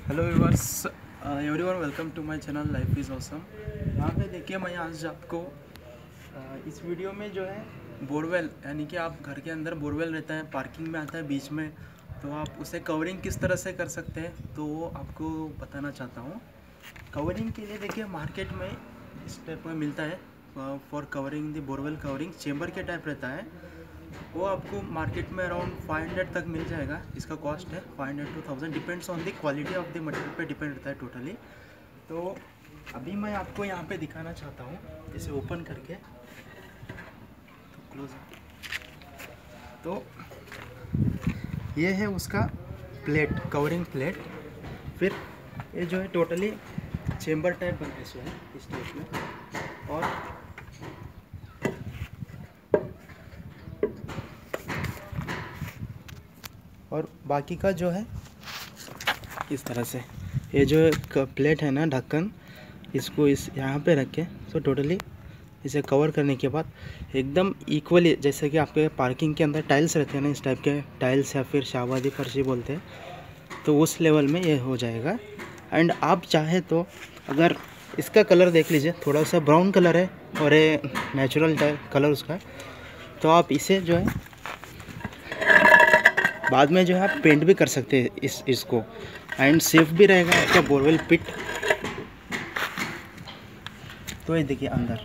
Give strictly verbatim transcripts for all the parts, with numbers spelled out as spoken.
Hello viewers, everyone welcome to my channel life is awesome. यहाँ पे देखिए, मैं आज आपको uh, इस वीडियो में जो है बोरवेल, यानी कि आप घर के अंदर बोरवेल रहता है, पार्किंग में आता है बीच में, तो आप उसे कवरिंग किस तरह से कर सकते हैं तो वो आपको बताना चाहता हूँ। कवरिंग के लिए देखिए मार्केट में इस टाइप में मिलता है, for covering the borewell covering chamber के टाइप रहता है। वो आपको मार्केट में अराउंड फाइव हंड्रेड तक मिल जाएगा। इसका कॉस्ट है five hundred to thousand, depends on the quality of the material पे डिपेंड रहता है टोटली। तो अभी मैं आपको यहाँ पे दिखाना चाहता हूँ, इसे ओपन करके तो क्लोज। तो ये है उसका प्लेट, कवरिंग प्लेट। फिर ये जो है टोटली चेम्बर टाइप बनते है इस टाइप में, और और बाकी का जो है इस तरह से, ये जो प्लेट है ना ढक्कन, इसको इस यहाँ पे रख के तो टोटली इसे कवर करने के बाद एकदम इक्वली, जैसे कि आपके पार्किंग के अंदर टाइल्स रहते हैं ना, इस टाइप के टाइल्स या फिर शाहबादी फर्शी बोलते हैं, तो उस लेवल में ये हो जाएगा। एंड आप चाहे तो अगर इसका कलर देख लीजिए, थोड़ा सा ब्राउन कलर है और ये नेचुरल कलर उसका, तो आप इसे जो है बाद में जो है आप पेंट भी कर सकते हैं इस इसको, एंड सेफ भी रहेगा आपका बोरवेल पिट। तो ये देखिए अंदर,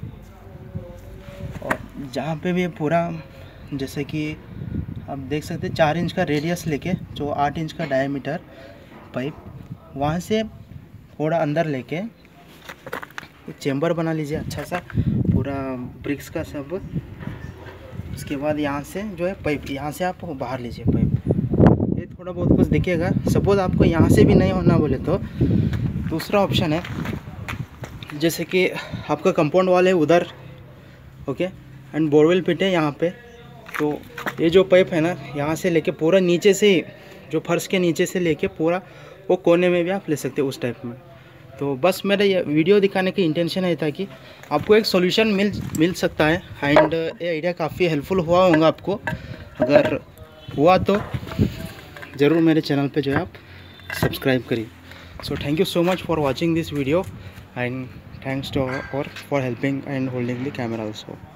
और जहाँ पे भी पूरा, जैसे कि आप देख सकते हैं चार इंच का रेडियस लेके जो आठ इंच का डायमीटर पाइप, वहाँ से थोड़ा अंदर लेके एक चेम्बर बना लीजिए अच्छा सा, पूरा ब्रिक्स का सब। उसके बाद यहाँ से जो है पाइप, यहाँ से आप बाहर लीजिए पाइप। ये थोड़ा बहुत कुछ देखिएगा। सपोज़ आपको यहाँ से भी नहीं होना बोले तो दूसरा ऑप्शन है, जैसे कि आपका कंपाउंड वॉल है उधर, ओके, एंड बोरवेल पिट है यहाँ पे, तो ये जो पाइप है ना यहाँ से लेके पूरा नीचे से ही, जो फर्श के नीचे से लेके पूरा वो कोने में भी आप ले सकते हो उस टाइप में। तो बस मेरा ये वीडियो दिखाने की इंटेंशन है था कि आपको एक सॉल्यूशन मिल मिल सकता है, एंड ये आइडिया काफ़ी हेल्पफुल हुआ होगा आपको। अगर हुआ तो ज़रूर मेरे चैनल पे जो है आप सब्सक्राइब करिए। So thank you so much for watching this video, and thanks to और for helping and holding the camera also.